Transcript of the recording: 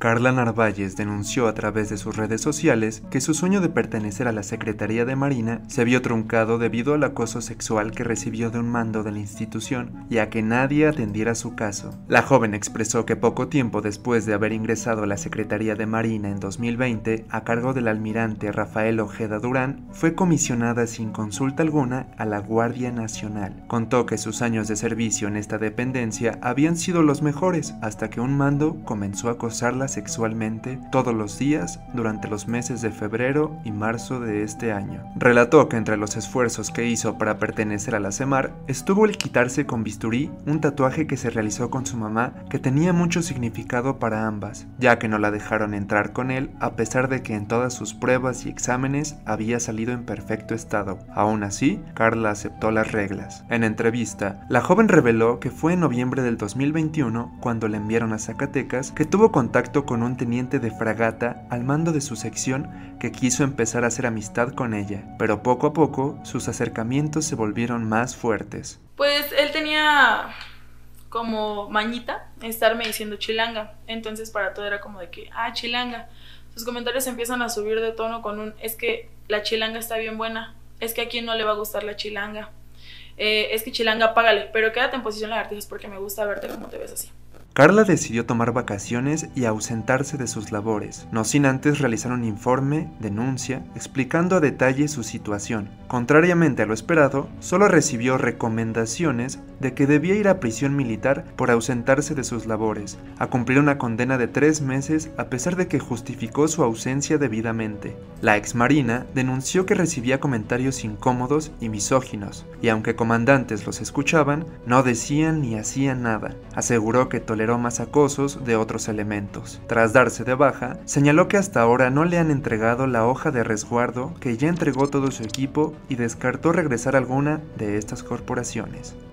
Carla Narváez denunció a través de sus redes sociales que su sueño de pertenecer a la Secretaría de Marina se vio truncado debido al acoso sexual que recibió de un mando de la institución y a que nadie atendiera su caso. La joven expresó que poco tiempo después de haber ingresado a la Secretaría de Marina en 2020 a cargo del almirante Rafael Ojeda Durán, fue comisionada sin consulta alguna a la Guardia Nacional. Contó que sus años de servicio en esta dependencia habían sido los mejores hasta que un mando comenzó a acosarla sexualmente todos los días durante los meses de febrero y marzo de este año. Relató que entre los esfuerzos que hizo para pertenecer a la CEMAR estuvo el quitarse con bisturí un tatuaje que se realizó con su mamá que tenía mucho significado para ambas, ya que no la dejaron entrar con él a pesar de que en todas sus pruebas y exámenes había salido en perfecto estado. Aún así, Carla aceptó las reglas. En entrevista, la joven reveló que fue en noviembre del 2021 cuando le enviaron a Zacatecas que tuvo contacto con un teniente de fragata al mando de su sección que quiso empezar a hacer amistad con ella, pero poco a poco sus acercamientos se volvieron más fuertes. Pues él tenía como mañita estarme diciendo chilanga, entonces para todo era como de que, chilanga. Sus comentarios empiezan a subir de tono con un, es que la chilanga está bien buena, es que a quién no le va a gustar la chilanga, es que chilanga págale, pero quédate en posición lagartijas porque me gusta verte como te ves así. Carla decidió tomar vacaciones y ausentarse de sus labores, no sin antes realizar un informe, denuncia, explicando a detalle su situación. Contrariamente a lo esperado, solo recibió recomendaciones de que debía ir a prisión militar por ausentarse de sus labores, a cumplir una condena de 3 meses a pesar de que justificó su ausencia debidamente. La exmarina denunció que recibía comentarios incómodos y misóginos, y aunque comandantes los escuchaban, no decían ni hacían nada. Aseguró que toleró más acosos de otros elementos. Tras darse de baja, señaló que hasta ahora no le han entregado la hoja de resguardo que ya entregó todo su equipo y descartó regresar a alguna de estas corporaciones.